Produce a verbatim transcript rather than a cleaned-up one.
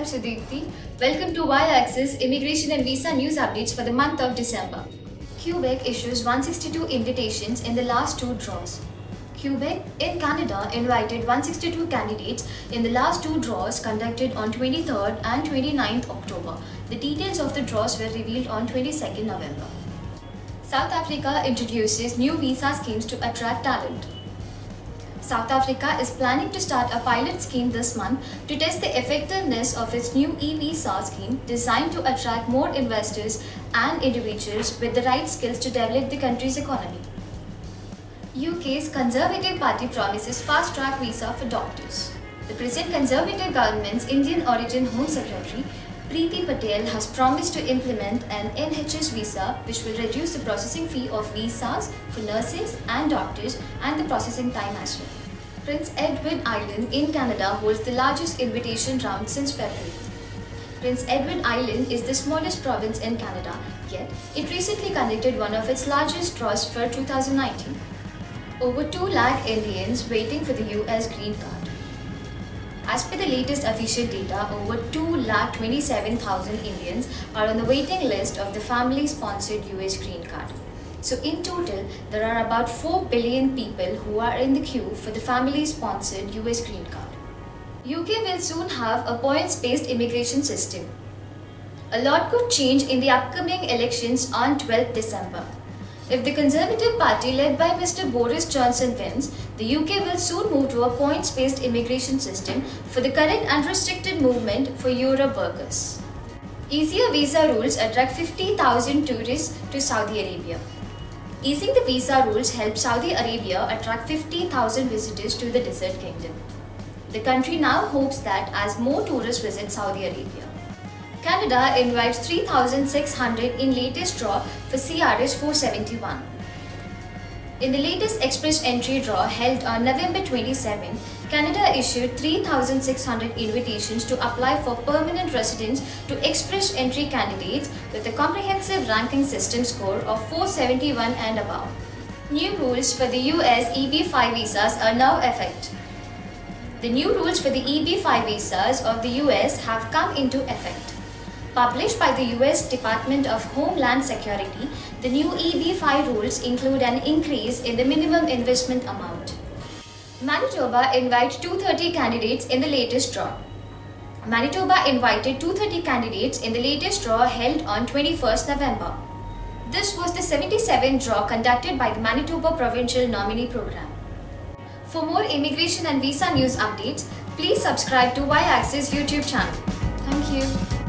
Sudipti. Welcome to Y-Axis Immigration and Visa News Updates for the month of December. Quebec issues one hundred sixty-two invitations in the last two draws. Quebec in Canada invited one hundred sixty-two candidates in the last two draws conducted on twenty-third and twenty-ninth October. The details of the draws were revealed on twenty-second November. South Africa introduces new visa schemes to attract talent. South Africa is planning to start a pilot scheme this month to test the effectiveness of its new e-visa scheme designed to attract more investors and individuals with the right skills to develop the country's economy. U K's Conservative Party promises fast-track visa for doctors. The present Conservative government's Indian origin Home Secretary Preeti Patel has promised to implement an N H S visa which will reduce the processing fee of visas for nurses and doctors and the processing time as well. Prince Edward Island in Canada holds the largest invitation round since February. Prince Edward Island is the smallest province in Canada, yet it recently conducted one of its largest draws for two thousand nineteen. Over two lakh Indians waiting for the U S green card. As per the latest official data, over two lakh twenty-seven thousand Indians are on the waiting list of the family-sponsored U S green card. So in total, there are about four billion people who are in the queue for the family-sponsored U S green card. U K will soon have a points-based immigration system. A lot could change in the upcoming elections on twelfth December. If the Conservative Party led by Mister Boris Johnson wins, the U K will soon move to a points-based immigration system for the current unrestricted movement for Europe workers. Easier visa rules attract fifty thousand tourists to Saudi Arabia. Easing the visa rules helped Saudi Arabia attract fifty thousand visitors to the Desert Kingdom. The country now hopes that as more tourists visit Saudi Arabia. Canada invites three thousand six hundred in latest draw for C R S four seventy-one. In the latest express entry draw held on November twenty-seventh, Canada issued three thousand six hundred invitations to apply for permanent residence to express entry candidates with a comprehensive ranking system score of four seventy-one and above. New rules for the U S E B five visas are now effect. The new rules for the E B five visas of the U S have come into effect. Published by the U S Department of Homeland Security, the new E B five rules include an increase in the minimum investment amount. Manitoba invites two hundred thirty candidates in the latest draw. Manitoba invited two hundred thirty candidates in the latest draw held on twenty-first November. This was the seventy-seventh draw conducted by the Manitoba Provincial Nominee Program. For more immigration and visa news updates, please subscribe to Y-Axis YouTube channel. Thank you.